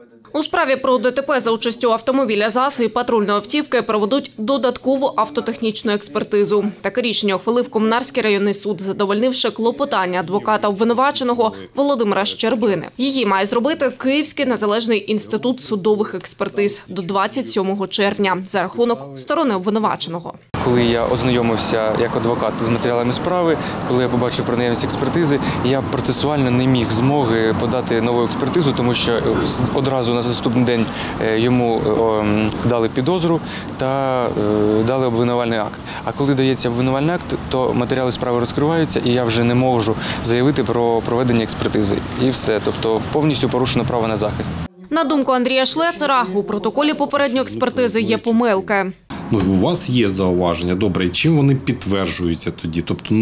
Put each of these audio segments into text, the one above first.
У справі про ДТП за участю автомобіля ЗАЗ і патрульної автівки проведуть додаткову автотехнічну експертизу. Таке рішення ухвалив Комунарський районний суд, задовольнивши клопотання адвоката обвинуваченого Володимира Щербини. Її має зробити Київський незалежний інститут судових експертиз до 27 червня за рахунок сторони обвинуваченого. Коли я ознайомився як адвокат з матеріалами справи, коли я побачив про наявність експертизи, я процесуально не міг змоги подати нову експертизу, тому що одразу на наступний день йому дали підозру та дали обвинувальний акт. А коли дається обвинувальний акт, то матеріали справи розкриваються, і я вже не можу заявити про проведення експертизи. І все, тобто повністю порушено право на захист. На думку Андрія Шлецера, у протоколі попередньої експертизи є помилки. У вас є зауваження, добре, чим вони підтверджуються тоді? Тобто,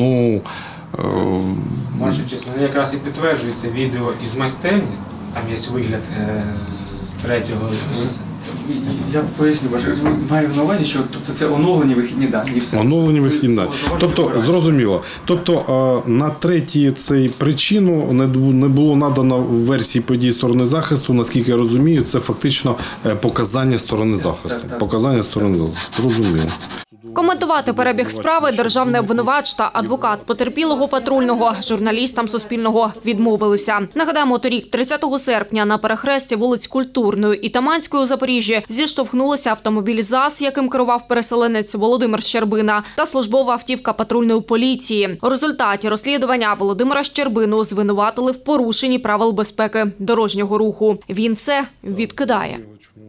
Ваша честь, вони якраз і підтверджуються відео із майстерні, там є вигляд з третього лиця. Я поясню, маю на увазі, що це оновлені вихідні дані і все. Оновлені вихідні дані. Тобто, зрозуміло. Тобто, на третій цей причину не було надано в версії подій сторони захисту, наскільки я розумію, це фактично показання сторони захисту. Показання сторони захисту. Зрозуміло. Коментувати перебіг справи державний обвинувач та адвокат потерпілого патрульного журналістам Суспільного відмовилися. Нагадаємо, торік, 30 серпня, на перехресті вулиць Культурної і Таманської у Запоріжжі зіштовхнулися автомобіль ЗАЗ, яким керував переселенець Володимир Щербина, та службова автівка патрульної поліції. У результаті розслідування Володимира Щербину звинуватили в порушенні правил безпеки дорожнього руху. Він це відкидає.